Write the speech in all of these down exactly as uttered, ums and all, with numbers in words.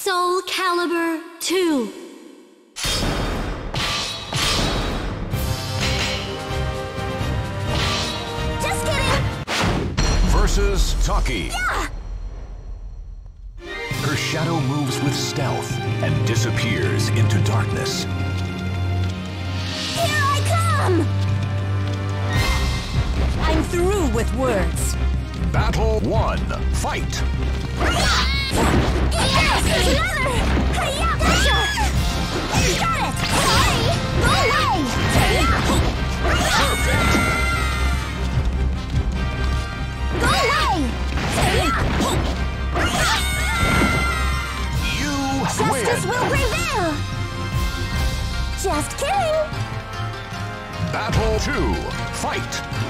Soul Calibur two. Just kidding! Versus Taki. Yeah! Her shadow moves with stealth and disappears into darkness. Here I come! I'm through with words. Battle one. Fight! Yes! There's another! Hi-ya! Gotcha! Got it! Sorry! Go away! Perfect! Go away! You Justice win! will prevail! Just kidding! Battle two. Fight!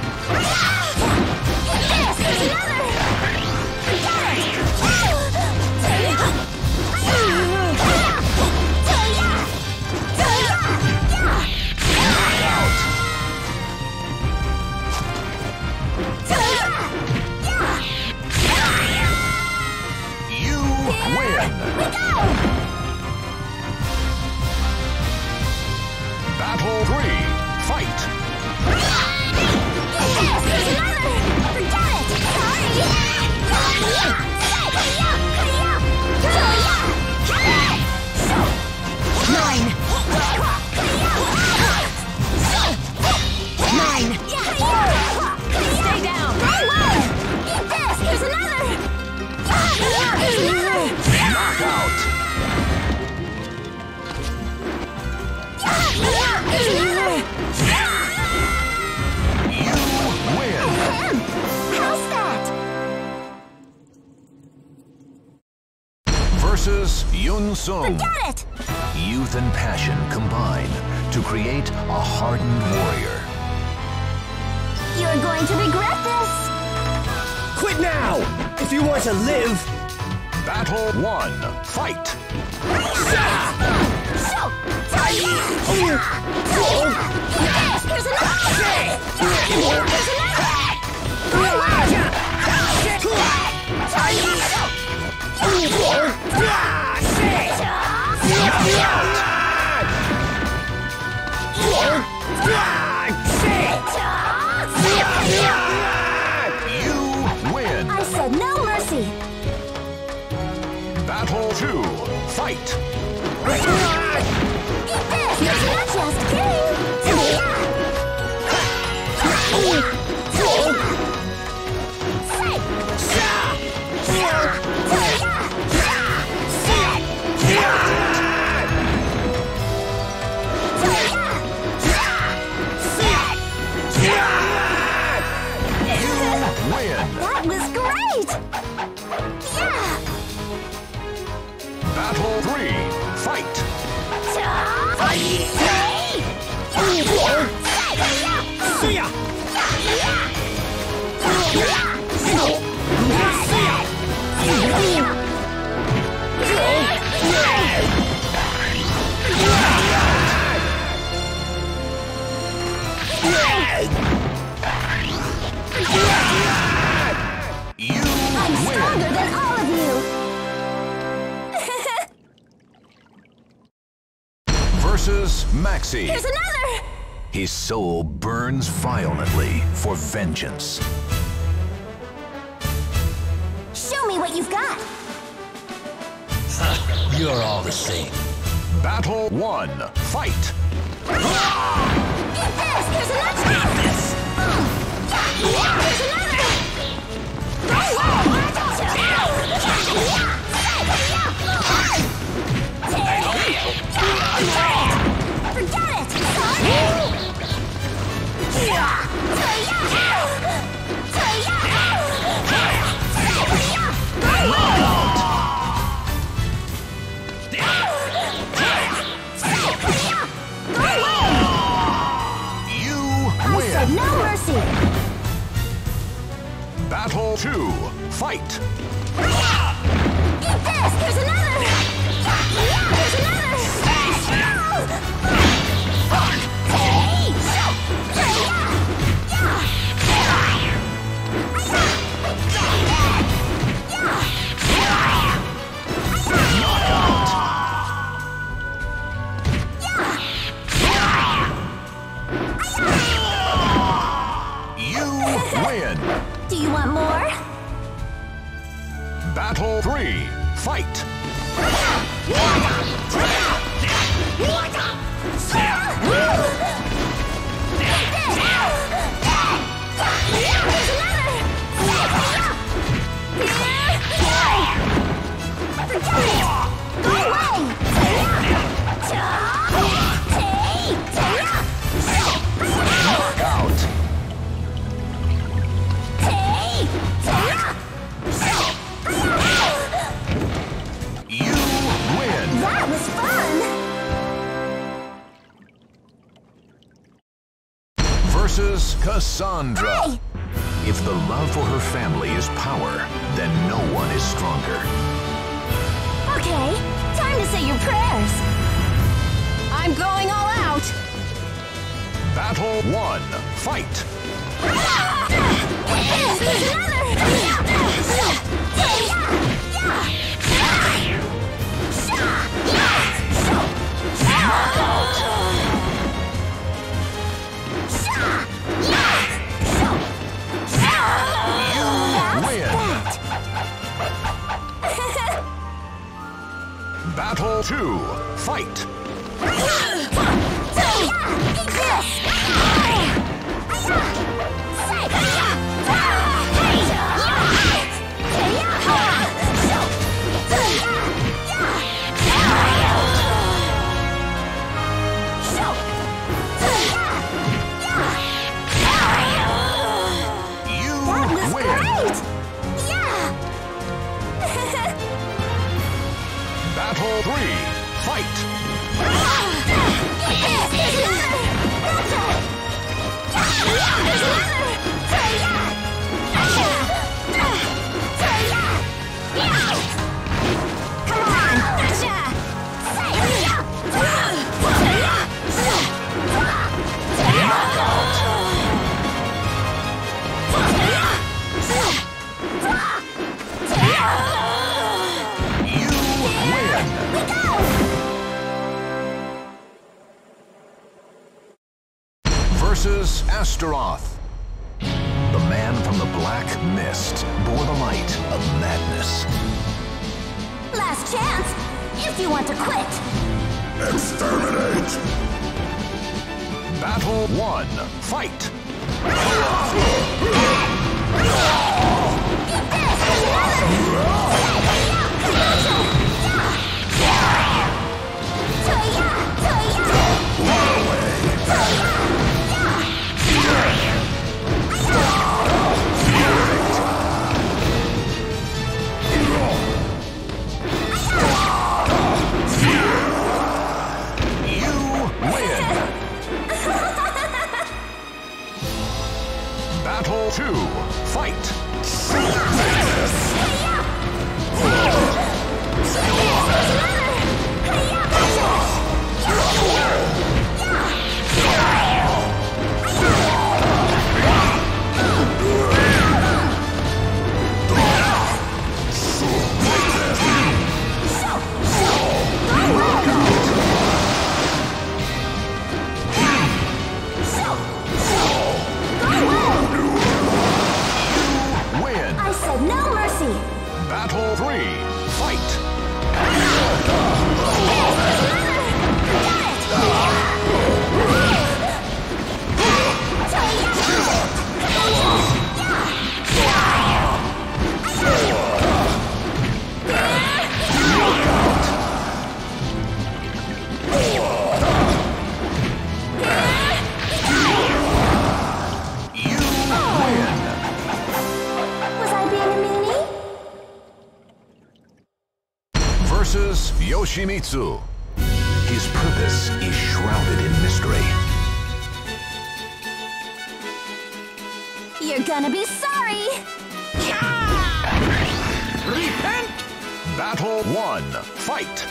Yes! There's another! Got it! Knockout! You win! Battle three. Fight! Nine. Nine. Stay down. There's another! Knockout! You win! How's that? Versus Yun Sung. Got it! Youth and passion combine to create a hardened warrior. You're going to regret this! Quit now! If you want to live! Battle one. Fight! So, tell you! Yes, there's another! There's another! You win! I said no mercy! Battle two. Fight! Eat this! Just kidding! Win! That was great! Yeah! Battle three. Fight! See ya! You I'm stronger win! than all of you! Versus Maxi. Here's another! His soul burns violently for vengeance. Show me what you've got! You're all the same. Battle one. Fight! Eat this! Here's another! Eat this! Here's another! Go Forget it! You I said win! no mercy! Battle two. Fight! Eat this! Here's another! Here's another! Knockout! fight! Versus Cassandra. Hey! If the love for her family is power, then no one is stronger. Okay, time to say your prayers. I'm going all out. Battle one, fight! Battle two, fight! You win! Battle three, fight! You win! Versus Astaroth. The man from the black mist bore the light of madness. Last chance, if you want to quit. Exterminate! Battle one, fight! Battle two, fight! No mercy! Battle three, fight! Versus Yoshimitsu. His purpose is shrouded in mystery. You're gonna be sorry! Repent! Battle one, fight!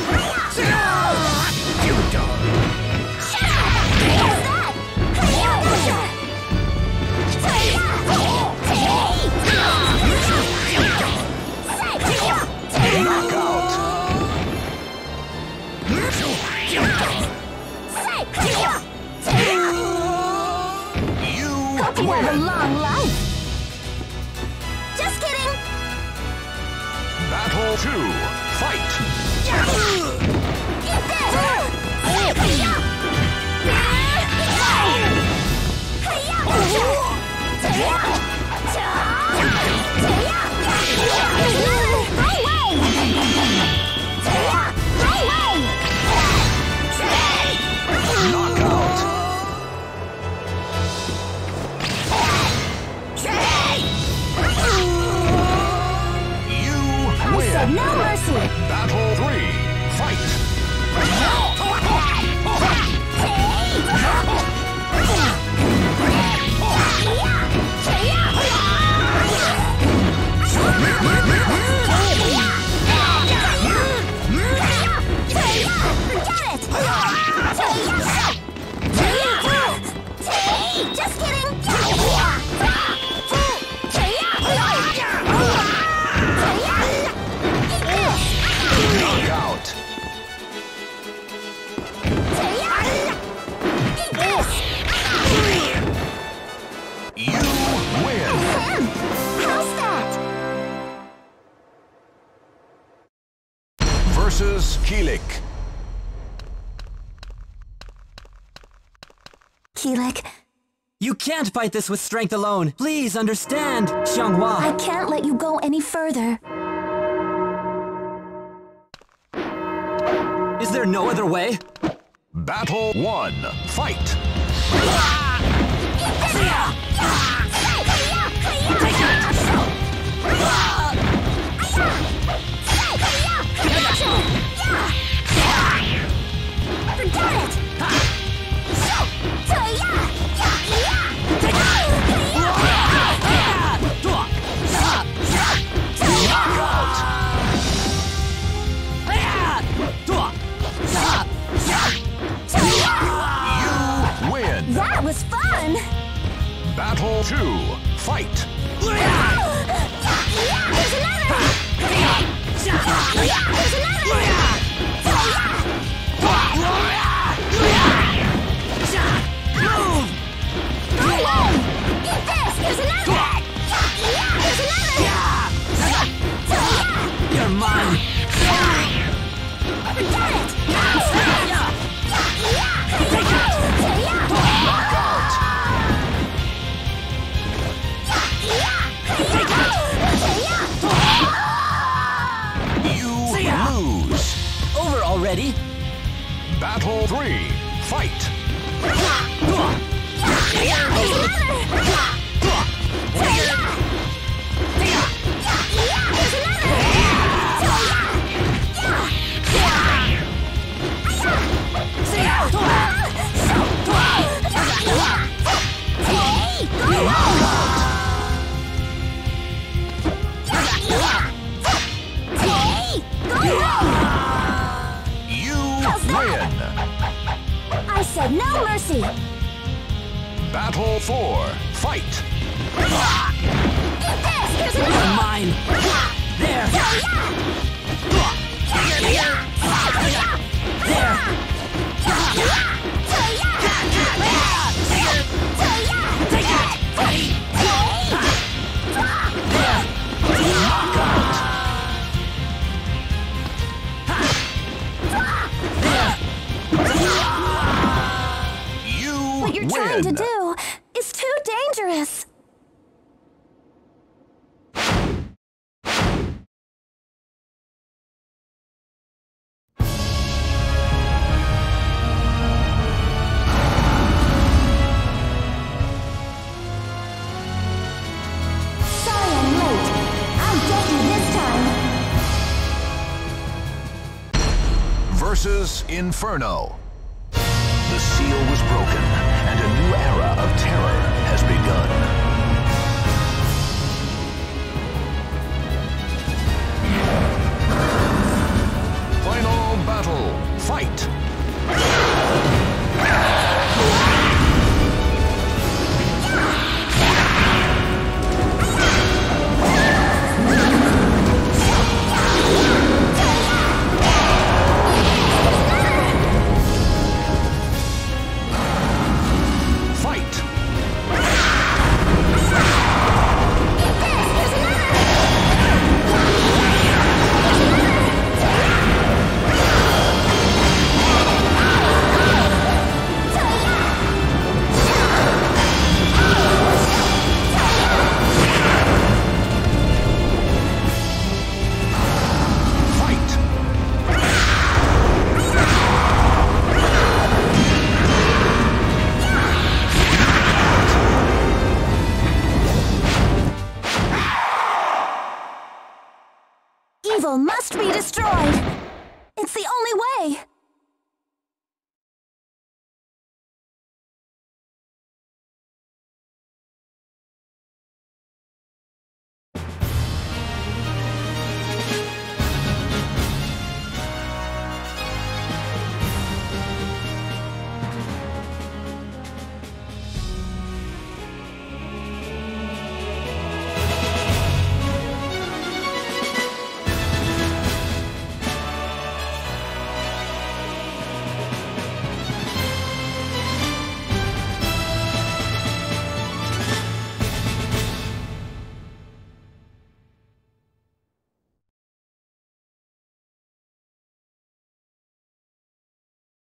Knockout! You Hope you win! have a long life! Just kidding! Battle two, two, fight! Knockout! You win! No mercy! Battle three, fight! Just kidding! Knockout! You win! How's that? Versus Kilik. Kilik, You can't fight this with strength alone. Please understand, Xianghua. I can't let you go any further. Is there no other way? Battle one, fight! You win! That was fun! Battle two, fight! There's another! There's another! Move! Go away! Eat this! There's another! There's another! You're mine! Forget it! You lose! Over already? Battle three, fight! You win! I said no mercy! Battle four, fight! Eat this! There's You're another! mine! There! There! You What you're win! trying to do is too dangerous! Sorry I'm late. I'll get you this time. Versus Inferno. The seal was broken, and a new era of terror has begun. Final battle, fight! Fight! destroyed. It's the only way.